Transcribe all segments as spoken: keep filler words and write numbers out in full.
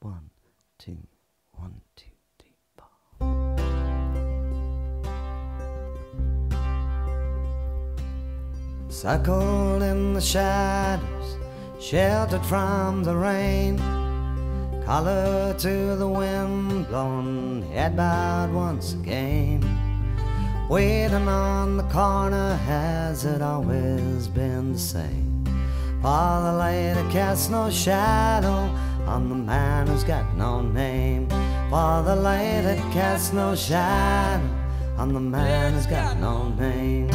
One, two, one, two, three, four. Circled in the shadows, sheltered from the rain, collar to the wind blown, head bowed once again. Waiting on the corner, has it always been the same? For the light that casts no shadow on the man who's got no name. For the light that casts no shadow on the man who's got no name.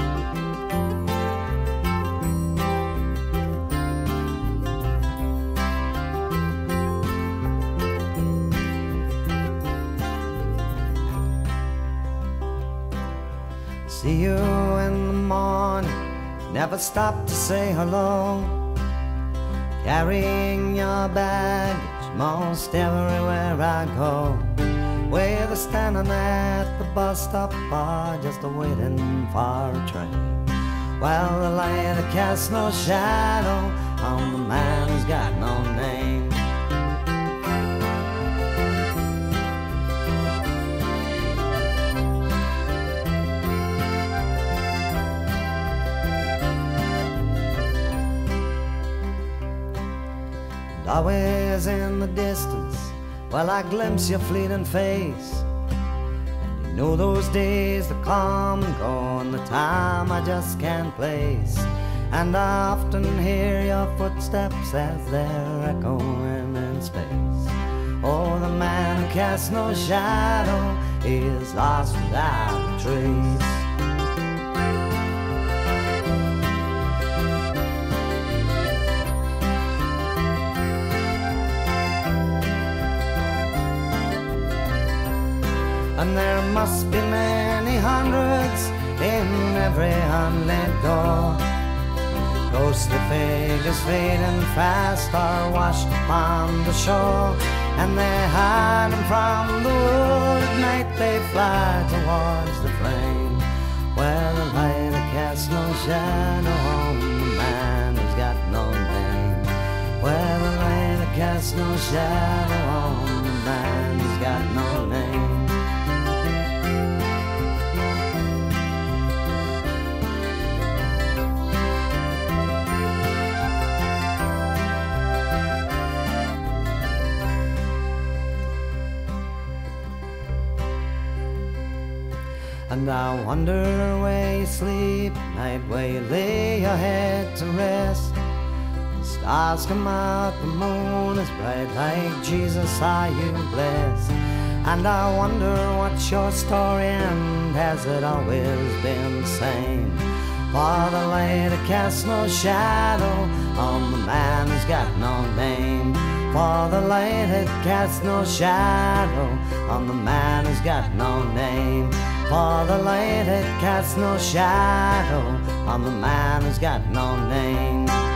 See you in the morning, never stop to say hello, carrying your baggage most everywhere I go. Whether standing at the bus stop or just waiting for a train, well, the light that casts no shadow on the man who's got no name. Always in the distance, well, I glimpse your fleeting face, and you know those days that come and go, and the time I just can't place. And I often hear your footsteps as they're echoing in space. Oh, the man who casts no shadow is lost without a trace. And there must be many hundreds in every unlit door, ghostly figures fading fast are washed upon the shore, and they hide them from the wood. At night they fly towards the flame, where the light that casts no shadow on the man who's got no name. Where the light that casts no shadow on the man who's got no name. And I wonder where you sleep at night, where you lay your head to rest. The stars come out, the moon is bright, like Jesus are you blessed. And I wonder what's your story and has it always been the same? For the light that casts no shadow on the man who's got no name. For the light that casts no shadow on the man who's got no name. For the light that casts no shadow on the man who's got no name.